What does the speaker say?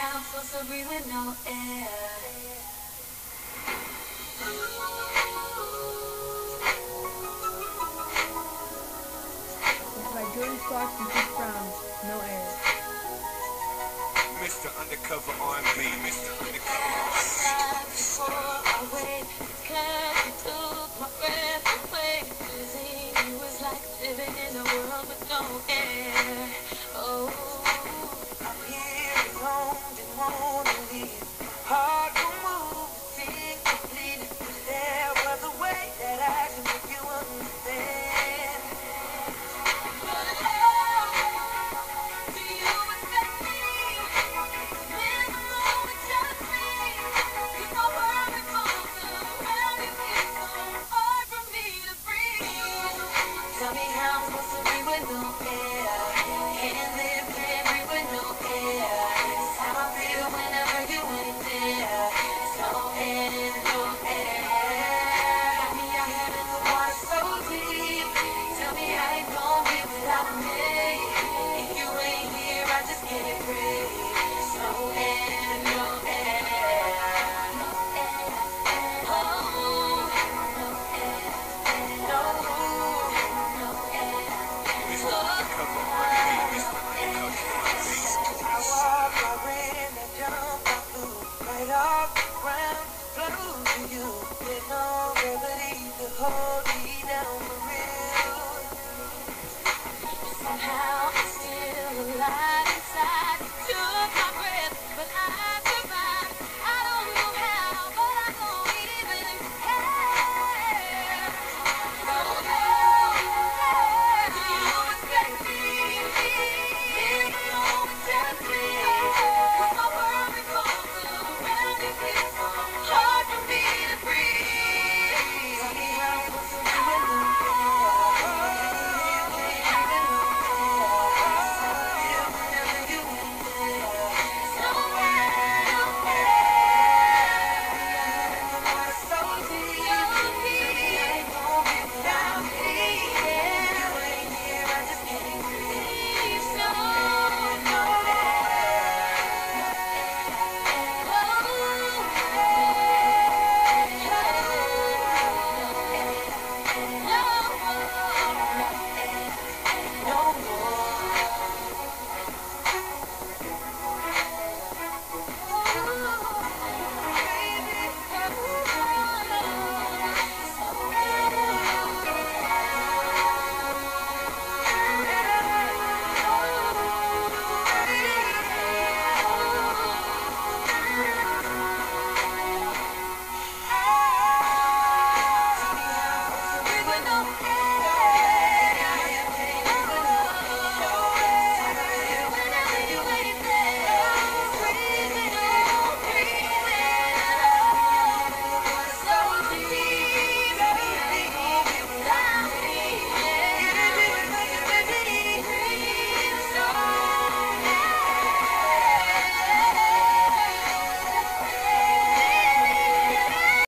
how I'm supposed to breathe with no air. It's by Jordan Sparks and Chris Brown. No air. Mr. Undercover R&B, Mr. Undercover Before I wait, 'cause you took my breath away. Losing you was like living in a world with no air. Oh, I'm here alone, didn't wanna leave. Hard to move, think complete. There was a way that I can make you understand. But love, do you respect me? Live alone with just me. You know where I'm supposed to. How you feel so hard for me to breathe. Tell me how I'm supposed to be with no air. Can't live, can't breathe with no air. It's how I feel whenever you ain't there. It's no air, no air. Got me out here in the water so deep. Tell me how you gon' be without me. If you ain't here, I just can't breathe. It's no air, no air. No air, oh, no air, no, no air. Mr. Undercover R&B, Mr. Undercover R&B. I walk, I ran, I jumped, I flew right off the ground, flew to you. There's no gravity to hold me down for real. Somehow I'm still alive inside.